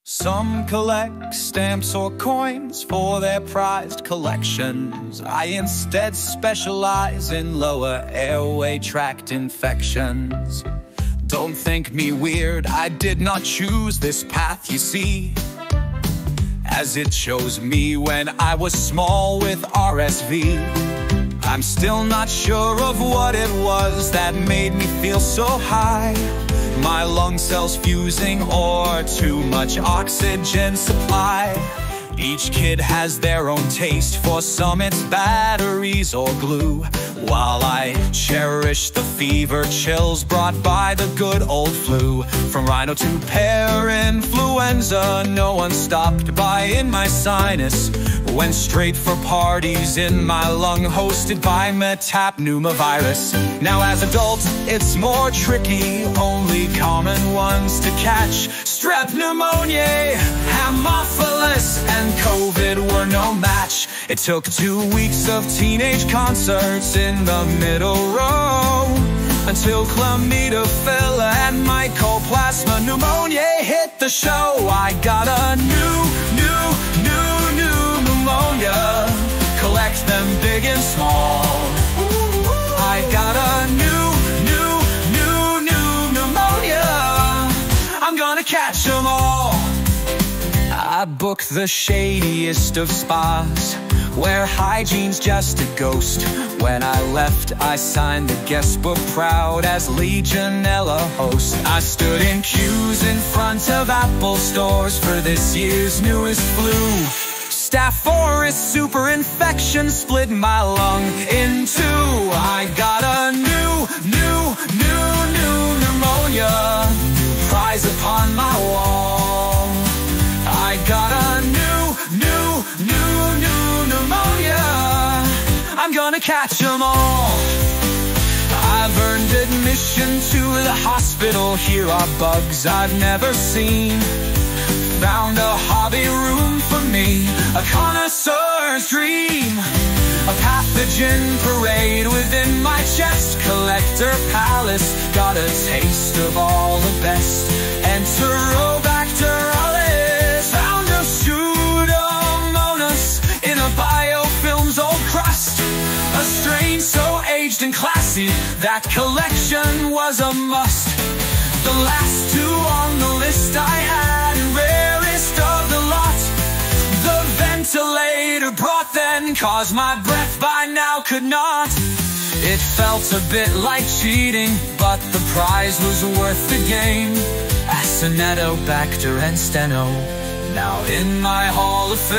Some collect stamps or coins for their prized collections. I instead specialize in lower airway tract infections. Don't think me weird, I did not choose this path, you see, as it chose me when I was small with R.S.V. I'm still not sure of what it was that made me feel so high. My lung cells fusing or too much oxygen supply. Each kid has their own taste, for some it's batteries or glue, while I cherish the fever chills brought by the good old flu. From Rhino to Parainfluenza, no one stopped by in my sinus. Went straight for parties in my lung, hosted by pneumovirus. Now as adults, it's more tricky, only common ones to catch. Strep, pneumonia, Haemophilus, and COVID were no match. It took 2 weeks of teenage concerts in the middle row until chlamydia, and mycoplasma pneumonia hit the show. I got a new pneumonia. Collect them big and small. I got a new pneumonia. I'm gonna catch them all. I booked the shadiest of spas, where hygiene's just a ghost. When I left, I signed the guest book proud as Legionella host. I stood in queues in front of Apple stores for this year's newest flu. Staph aureus super infection split my lung in two. I got a new pneumonia, new prize upon my wall. I got a new pneumonia. I'm gonna catch them all. I've earned admission to the hospital. Here are bugs I've never seen. Found a hobby room for me, a connoisseur's dream. A pathogen parade within my chest. Collector palace, got a taste of all the best. Enterobacterialis, found a pseudomonas in a biofilm's old crust. A strain so aged and classy, that collection was a must. The last two on the list I had, rarest of the lot. The ventilator brought then, cause my breath by now could not. It felt a bit like cheating, but the prize was worth the game. Acinetobacter and steno, now in my hall of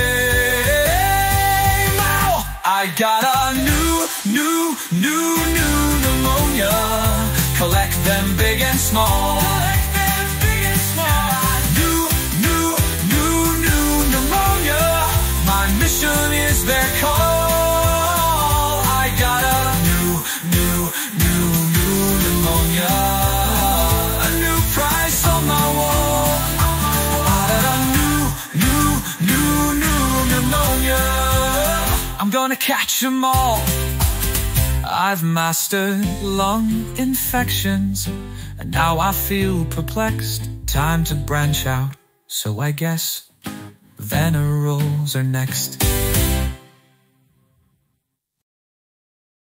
fame. Ow! I got a new pneumonia. Collect them big and small. New pneumonia. My mission is their call. I got a new pneumonia. A new prize on my wall. I got a new pneumonia. I'm gonna catch them all. I've mastered lung infections, and now I feel perplexed. Time to branch out, so I guess veneroles are next.